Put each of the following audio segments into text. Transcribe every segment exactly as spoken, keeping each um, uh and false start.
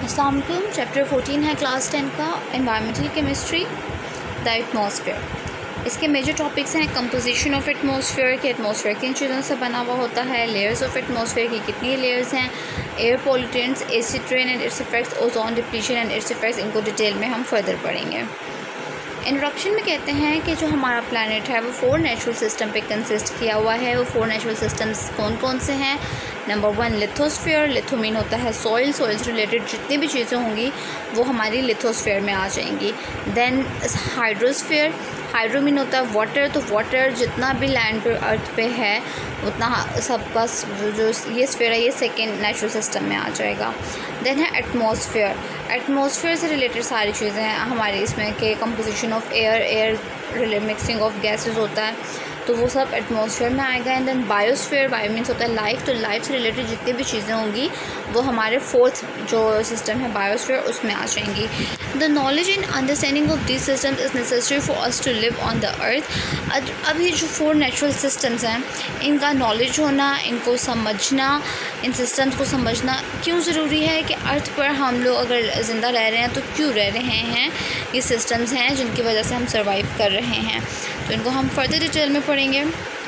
अस्सलाम वालेकुम। Chapter fourteen है क्लास टेन का एनवायरमेंटल केमिस्ट्री द एटमॉस्फेयर। इसके मेजर टॉपिक्स हैं कंपोजिशन ऑफ एटमॉस्फेयर कि एटमॉस्फेयर किन चीज़ों से बना हुआ होता है, लेयर्स ऑफ एटमॉस्फेयर की कितनी लेयर्स हैं, air pollutants, acid rain and its effects, ozone depletion and its effects. इनको डिटेल में हम फर्दर पढ़ेंगे। इंट्रोडक्शन में कहते हैं कि जो हमारा प्लैनेट है वो फोर नेचुरल सिस्टम पे कंसिस्ट किया हुआ है। वो फोर नेचुरल सिस्टम्स कौन कौन से हैं? Number one lithosphere. Litho mean होता है सॉइल, सॉइल से रिलेटेड जितनी भी चीज़ें होंगी वो हमारी लिथोस्फीयर में आ जाएंगी। Then hydrosphere. हाइड्रो मीन होता है वाटर, तो वाटर जितना भी लैंड पर अर्थ पे है उतना सबका जो ये स्फीयर है ये सेकेंड नेचुरल सिस्टम में आ जाएगा। देन है एटमॉस्फेयर। एटमॉस्फेयर से रिलेटेड सारी चीज़ें हैं हमारी इसमें कि composition of air, air mixing of gases होता है तो वो सब एटमॉस्फेयर में आएगा। And then biosphere. Bio means होता है लाइफ, तो लाइफ से रिलेटेड जितनी भी चीज़ें होंगी वो हमारे फोर्थ जो सिस्टम है बायोस्फीयर उसमें आ जाएंगी। The knowledge and understanding of this systems is necessary for us to live on the earth. अब ये जो फोर नेचुरल सिस्टम्स हैं इनका नॉलेज होना, इनको समझना, इन सिस्टम्स को समझना क्यों ज़रूरी है कि अर्थ पर हम लोग अगर ज़िंदा रह रहे हैं तो क्यों रह रहे हैं। ये सिस्टम्स हैं जिनकी वजह से हम सर्वाइव कर रहे हैं, तो इनको हम फर्दर डिटेल में पढ़ेंगे।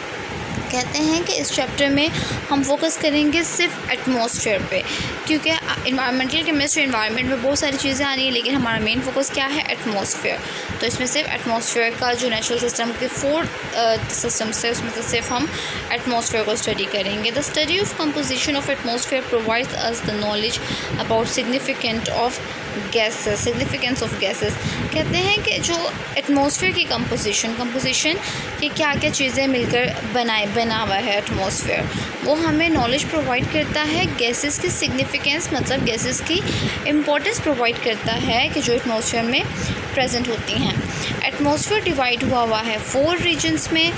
कहते हैं कि इस चैप्टर में हम फोकस करेंगे सिर्फ एटमॉस्फेयर पे, क्योंकि इन्वायरमेंटल केमिस्ट्री इन्वायरमेंट में बहुत सारी चीज़ें आ रही हैं लेकिन हमारा मेन फोकस क्या है? एटमॉस्फेयर। तो इसमें सिर्फ एटमॉस्फेयर का जो नेचुरल सिस्टम के फोर सिस्टम्स है उसमें से सिर्फ हम एटमॉस्फेयर को स्टडी करेंगे। The study of composition of atmosphere provides us the knowledge about significant of gases significance of gases. कहते हैं कि जो एटमॉस्फेयर की कंपोजिशन कंपोजिशन की क्या क्या चीज़ें मिलकर बनाए बना हुआ है एटमॉस्फेयर, वो हमें नॉलेज प्रोवाइड करता है। गैसेस की सिग्निफिकेंस मतलब गैसेस की इम्पोर्टेंस प्रोवाइड करता है कि जो एटमॉस्फेयर में प्रेजेंट होती हैं। एटमॉस्फेयर डिवाइड हुआ हुआ है फोर रीजन्स में।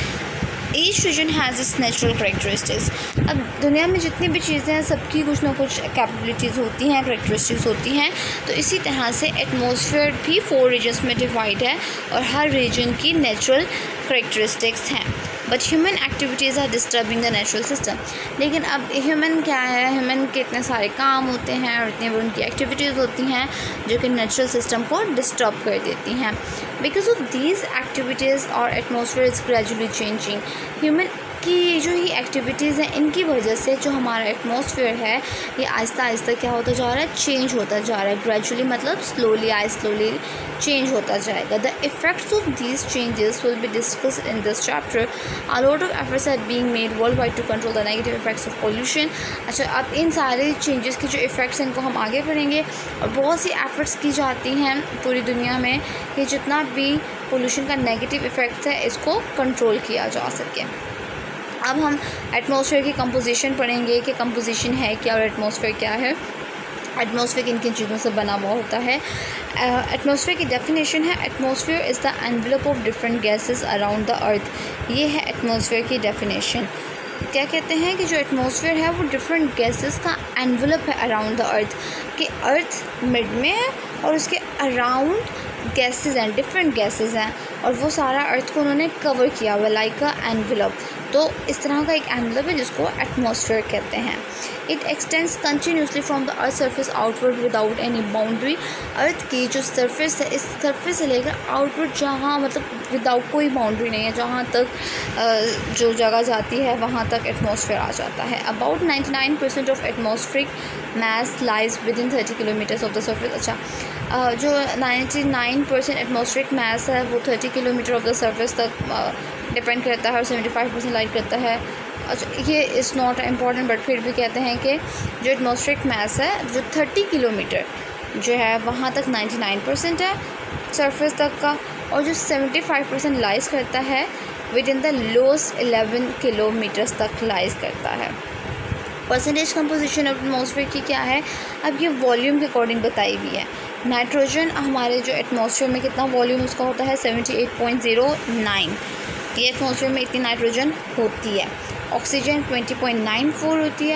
Each region has its natural characteristics. अब दुनिया में जितनी भी चीज़ें हैं सबकी कुछ ना कुछ कैपेबिलिटीज़ होती हैं, करेक्टरिस्टिक्स होती हैं, तो इसी तरह से एटमॉस्फेयर भी फोर रीजन्स में डिवाइड है और हर रीजन की नेचुरल करेक्टरिस्टिक्स हैं। But human activities are disturbing the natural system. लेकिन अब ह्यूमन क्या है, ह्यूमन के इतने सारे काम होते हैं और इतनी उनकी एक्टिविटीज़ होती हैं जो कि नेचुरल सिस्टम को डिस्टर्ब कर देती हैं। बिकॉज ऑफ दीज एक्टिविटीज़ और atmosphere is gradually changing. Human की जो ये एक्टिविटीज़ हैं इनकी वजह से जो हमारा एटमॉस्फेयर है ये आहिस्ता आहिस्ता क्या होता जा रहा है? चेंज होता जा रहा है। ग्रेजुअली मतलब स्लोली आई स्लोली चेंज होता जाएगा। The effects of these changes will be discussed in this chapter. A lot of efforts are being made world wide to control the negative effects of pollution. अच्छा, अब इन सारे changes के जो effects हैं इनको हम आगे बढ़ेंगे और बहुत सी एफर्ट्स की जाती हैं पूरी दुनिया में कि जितना भी पोल्यूशन का नेगेटिव इफ़ेक्ट है इसको कंट्रोल किया जा सके। अब हम एटमॉस्फेयर की कंपोजिशन पढ़ेंगे कि कंपोजिशन है क्या और एटमॉस्फेयर क्या है, एटमॉस्फेयर किन किन चीज़ों से बना हुआ होता है। एटमॉस्फेयर की डेफिनेशन है atmosphere is the envelope of different gases around the earth. ये है एटमॉस्फेयर की डेफिनेशन। क्या कहते हैं कि जो एटमॉस्फेयर है वो डिफरेंट गैसेस का एनवेलप है अराउंड द अर्थ, कि अर्थ मिड में है और उसके अराउंड गैसेस हैं, डिफरेंट गैसेस हैं और वो सारा अर्थ को उन्होंने कवर किया हुआ लाइक अ एनवेलप। तो इस तरह का एक एनवेलप है जिसको एटमॉस्फेयर कहते हैं। It extends continuously from the earth surface outward without any boundary. Earth की जो सरफेस है इस सरफेस से लेकर आउटवर्ड जहाँ मतलब विदाउट कोई बाउंड्री नहीं है, जहाँ तक जो जगह जाती है वहाँ तक एटमॉस्फेयर आ जाता है। About ninety nine percent of atmospheric mass lies within thirty kilometres of the surface. अच्छा, जो ninety nine percent atmospheric mass है वो thirty kilometre of the surface तक डिपेंड करता है और सेवेंटी फाइव परसेंट लाइट करता है। अच्छा, ये इज़ नॉट इम्पॉर्टेंट बट फिर भी कहते हैं कि जो एटमॉस्फेरिक मैस है जो थर्टी किलोमीटर जो है वहाँ तक नाइन्टी नाइन परसेंट है सरफेस तक का, और जो सेवेंटी फाइव परसेंट लाइज करता है within the lowest eleven kilometres तक लाइज करता है। परसेंटेज कंपोजिशन एटमॉस्फेयर की क्या है? अब ये वॉल्यूम के अकॉर्डिंग बताई हुई है। नाइट्रोजन हमारे जो एटमॉस्फेयर में कितना वॉल्यूम उसका होता है seventy eight point zero nine. ये एटमॉस्फेयर में इतनी नाइट्रोजन होती है। Oxygen twenty point nine four होती है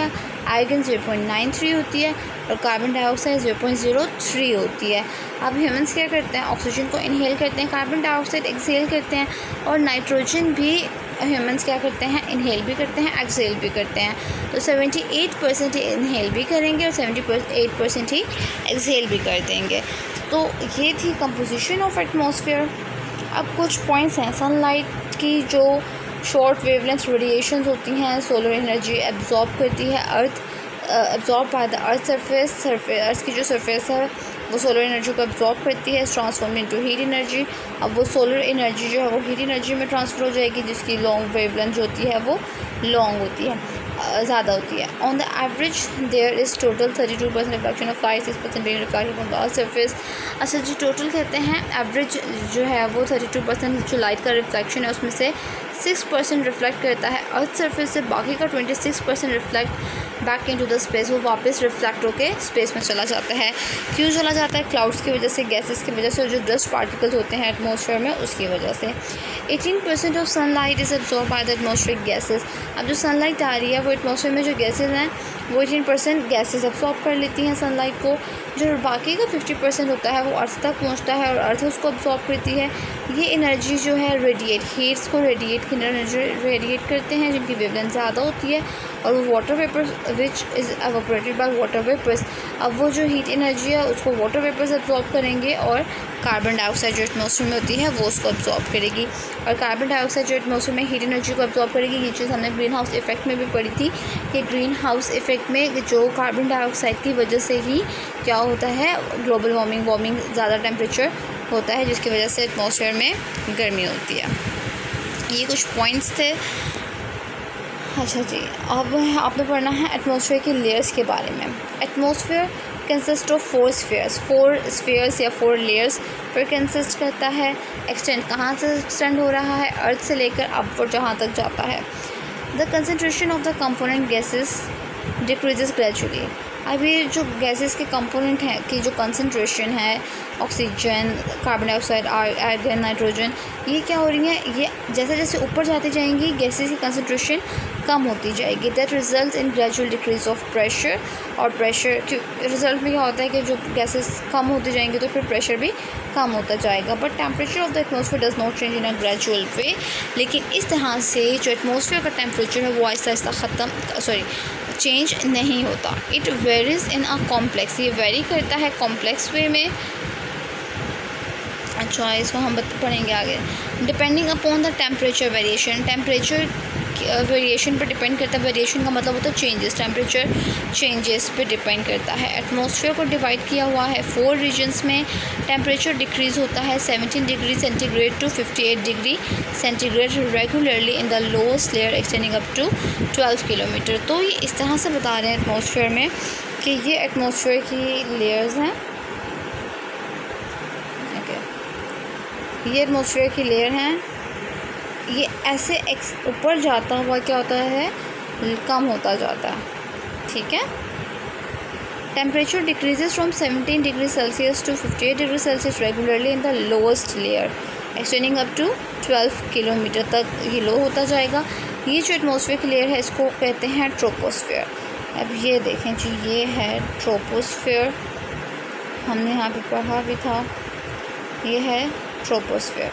argon zero point nine three होती है और carbon dioxide zero point zero three होती है। अब ह्यूमंस क्या करते हैं, ऑक्सीजन को इनहेल करते हैं, कार्बन डाइऑक्साइड एक्सहेल करते हैं और नाइट्रोजन भी ह्यूमंस क्या करते हैं, इनहेल भी करते हैं, एक्सहेल भी करते हैं। तो सेवेंटी एट परसेंट ही इनहेल भी करेंगे और सेवेंटी एट परसेंट ही एक्सहेल भी कर देंगे। तो ये थी कंपोजिशन ऑफ एटमॉस्फेयर। अब कुछ पॉइंट्स हैं, सनलाइट की जो शॉर्ट वेवलेंथ रेडिएशंस होती हैं, सोलर एनर्जी एब्जॉर्ब करती है earth, absorb by the earth surface surface earth की जो सरफेस है वो सोलर एनर्जी को एब्जॉर्ब करती है, ट्रांसफॉर्म इनटू हीट एनर्जी। अब वो सोलर एनर्जी जो है वो हीट एनर्जी में ट्रांसफ़र हो जाएगी, जिसकी लॉन्ग वेवलेंथ जो होती है वो लॉन्ग होती है, ज़्यादा होती है। On the average there is total thirty two percent reflection of light, six percent reflection of the earth surface. अच्छा जी, टोटल कहते हैं एवरेज जो है वो थर्टी टू परसेंट जो लाइट का रिफ्लेक्शन है उसमें से सिक्स परसेंट रिफ्लेक्ट करता है अर्थ सरफेस से, बाकी का twenty six percent reflect back into the space, वो वापस रिफ्लेक्ट होके स्पेस में चला जाता है। क्यों चला जाता है? क्लाउड्स की वजह से, गैसेस की वजह से, जो डस्ट पार्टिकल्स होते हैं एटमॉस्फेयर में उसकी वजह से। Eighteen percent of sunlight is absorb by the atmospheric gases. अब जो सनलाइट आ रही है वो एटमॉस्फेयर में जो गैसेज हैं वो एटीन परसेंट गैसेज एब्जॉर्ब कर लेती हैं सनलाइट को, जो बाकी का फिफ्टी परसेंट होता है वो अर्थ तक पहुंचता है और अर्थ उसको एब्जॉर्ब करती है। ये एनर्जी जो है रेडिएट, हीट्स को रेडिएट की एनर्जी रेडिएट करते हैं जिनकी वेवलेंथ ज़्यादा होती है, और वो water vapours which is evaporated by water vapours. अब वो जो हीट एनर्जी है उसको वाटर वेपर्स एब्जॉर्ब करेंगे और कार्बन डाइऑक्साइड जो एटमॉस्फेयर में होती है वो उसको एब्जॉर्ब करेगी, और कार्बन डाइऑक्साइड जो एटमॉस्फेयर में हीट एनर्जी को एब्जॉर्ब करेगी। ये चीज़ हमने ग्रीन हाउस इफेक्ट में भी पढ़ी थी कि ग्रीन हाउस इफेक्ट में जो कार्बन डाइऑक्साइड की वजह से ही क्या होता है, ग्लोबल वार्मिंग वार्मिंग ज़्यादा टेम्परेचर होता है, जिसकी वजह से एटमॉस्फेयर में गर्मी होती है। ये कुछ पॉइंट्स थे। अच्छा जी, अब आपने पढ़ना है एटमॉस्फेयर की लेयर्स के बारे में। Atmosphere consist of four spheres, four spheres या फोर लेयर्स पर कंसिस्ट करता है। एक्सटेंड कहाँ से एक्सटेंड हो रहा है? अर्थ से लेकर अपवर्ड जहाँ तक जाता है। The concentration of the component gases decreases gradually. अब ये जो गैसेस के कंपोनेंट हैं कि जो कंसनट्रेशन है, oxygen, carbon dioxide, argon, nitrogen, ये क्या हो रही हैं, ये जैसे जैसे ऊपर जाती जाएंगी गैसेस की कंसनट्रेशन कम होती जाएगी। That result in gradual decrease of pressure, और प्रेशर के रिजल्ट में क्या होता है कि जो गैसेस कम होती जाएंगी तो फिर प्रेशर भी कम होता जाएगा। But temperature of the atmosphere does not change in a gradual way. लेकिन इस तरह से जो एटमॉस्फेयर का टेम्परेचर है वो आहिस्ता आहिस्ता ख़त्म सॉरी चेंज नहीं होता। It varies in a complex, ये वेरी करता है कॉम्प्लेक्स वे में। अच्छा, इसको हम पढ़ेंगे आगे। Depending upon the temperature variation, temperature variation पर डिपेंड करता है। वेरिएशन का मतलब होता है चेंजेस, टेम्परेचर चेंजेस पे डिपेंड करता है। एटमॉस्फेयर को डिवाइड किया हुआ है फोर रीजन्स में। टेम्परेचर डिक्रीज़ होता है seventeen degree centigrade to fifty eight degree centigrade regularly in the lowest layer extending up to twelve kilometre. तो ये इस तरह से बता रहे हैं एटमॉस्फेयर में कि ये एटमॉस्फेयर की लेयर्स हैं। ये एटमॉस्फेयर की लेयर हैं, ये ऐसे एक्स ऊपर जाता हुआ क्या होता है, कम होता जाता है। ठीक है। Temperature decreases from seventeen degree Celsius to fifty eight degree Celsius regularly in the lowest layer extending up to twelve kilometre तक ये लो होता जाएगा। ये जो एटमॉस्फेयर की लेयर है इसको कहते हैं ट्रोपोस्फेयर। अब ये देखें जी, ये है ट्रोपोस्फेयर, हमने यहाँ पे पढ़ा भी था, ये है ट्रोपोस्फेयर।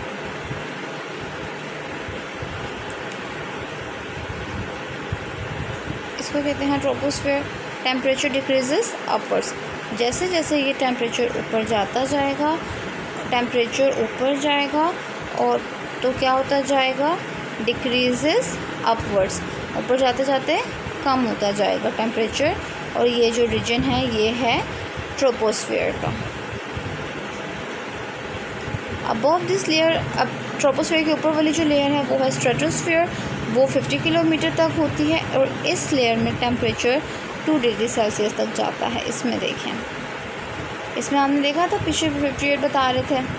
इसको कहते हैं ट्रोपोस्फेयर। टेम्परेचर डिक्रीजेस अपवर्ड्स, जैसे जैसे ये टेम्परेचर ऊपर जाता जाएगा, टेम्परेचर ऊपर जाएगा और तो क्या होता जाएगा, डिक्रीजेस अपवर्ड्स, ऊपर जाते जाते कम होता जाएगा टेम्परेचर। और ये जो रीजन है ये है ट्रोपोस्फेयर का। अबव दिस लेयर, अब ट्रोपोस्फेयर के ऊपर वाली जो लेयर है वो है स्ट्रेटोस्फेयर, वो फिफ्टी किलोमीटर तक होती है और इस लेयर में टेम्परेचर टू डिग्री सेल्सियस तक जाता है। इसमें देखें, इसमें हमने देखा था पीछे फिफ्टी एट बता रहे थे,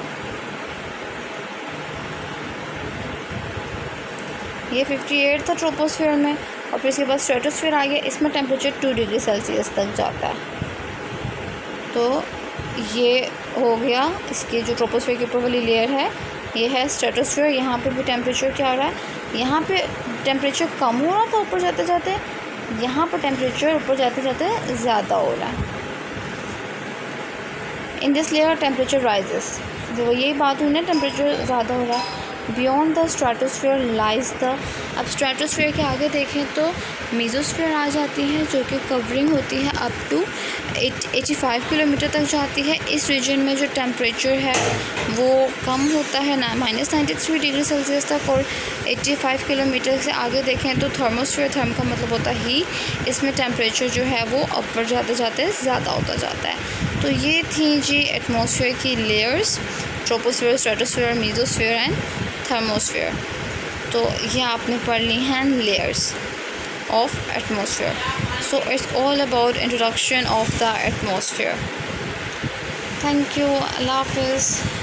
ये फिफ्टी एट था ट्रोपोस्फेयर में और फिर इसके बाद स्ट्रेटोस्फेयर आ गया, इसमें टेम्परेचर टू डिग्री सेल्सियस तक जाता है। तो ये हो गया इसकी जो ट्रोपोस्फेयर के ऊपर वाली लेयर है, ये है स्ट्रेटोस्फेयर। यहाँ पे भी टेम्परेचर क्या हो रहा है, यहाँ पे टेम्परेचर कम हो रहा था ऊपर जाते जाते, यहाँ पर टेम्परेचर ऊपर जाते जाते ज़्यादा हो रहा है। In this layer temperature rises, तो यही बात हुई ना, टेम्परेचर ज़्यादा हो रहा है। Beyond the stratosphere lies the, अब स्ट्रेटोस्फीयर के आगे देखें तो मेसोस्फीयर आ जाती है, जो कि कवरिंग होती है up to eighty five kilometre तक जाती है। इस रीजन में जो टेम्परेचर है वो कम होता है ना minus ninety three degree Celsius तक, और एटी फाइव किलोमीटर से आगे देखें तो थर्मोस्फीयर, थर्म का मतलब होता है ही, इसमें टेम्परेचर जो है वो अपवर्ड जाते जाते ज़्यादा होता जाता है। तो ये थी जी एटमॉस्फेयर की layers, troposphere, stratosphere, mesosphere and thermosphere. तो ये आपने पढ़ ली हैं layers of atmosphere. So it's all about introduction of the atmosphere. Thank you, अल्लाह हाफ़िज़।